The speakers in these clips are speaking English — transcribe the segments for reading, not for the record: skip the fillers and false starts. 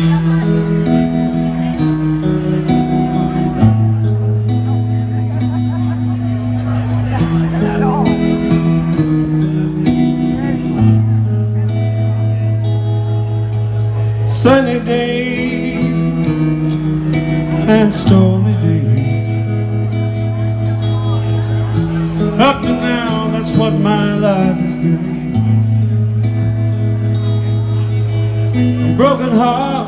Sunny days and stormy days. Up to now, that's what my life has been. A broken heart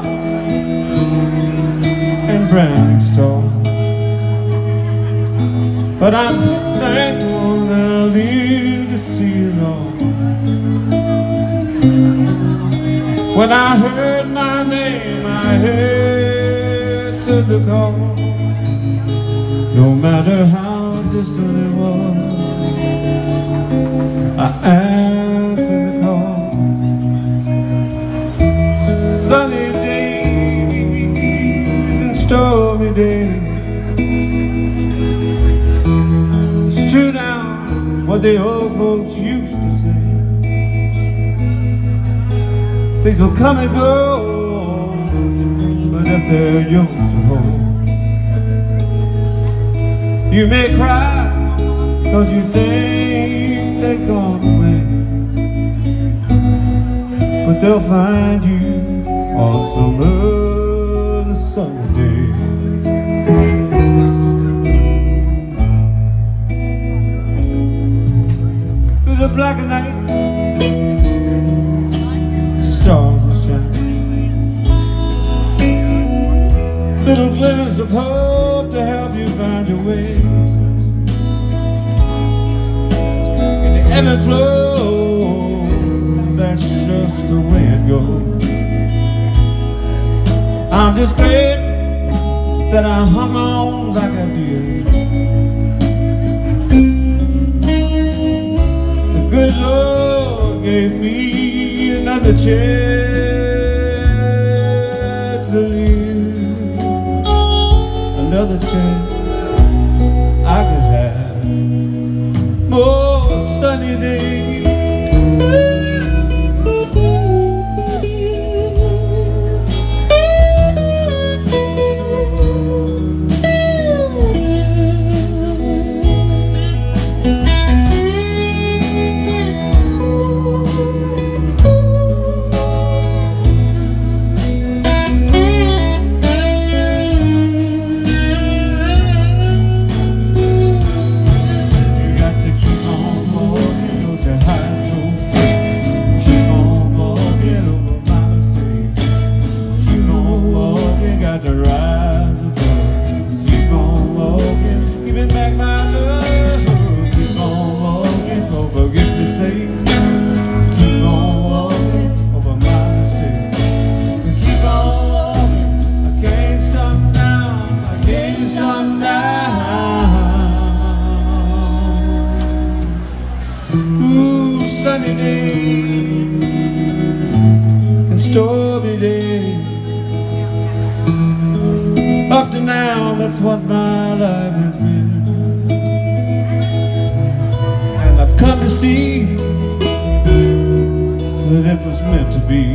and brand new start. But I'm thankful that I live to see it all. When I heard my name, I answered the call. No matter how distant it was, I answered the call. Sunny days and stormy days. It's true now what the old folks used to say. Things will come and go, but if they're yours to hold, you may cry, 'cause you think they've gone away, but they'll find you on some other sunny day. Through the black of night, stars will shine. Little glimmers of hope to help you find your way. In the ebb and flow, that's just the way it goes. I'm just glad that I hung on like I did. The good Lord gave me another chance to live, another chance I could have more sunny days. Sunny days and stormy days. Up to now, that's what my life has been. And I've come to see that it was meant to be.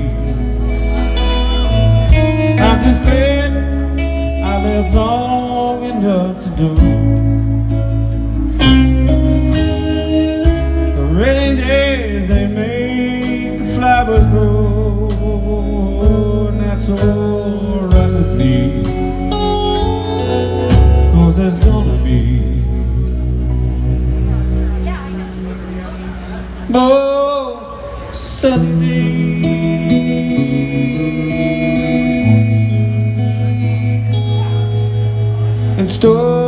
I'm just glad I lived long enough to know the rainy days, they make the flowers grow, and that's all right with me, 'cause there's gonna be more sunny days and stormy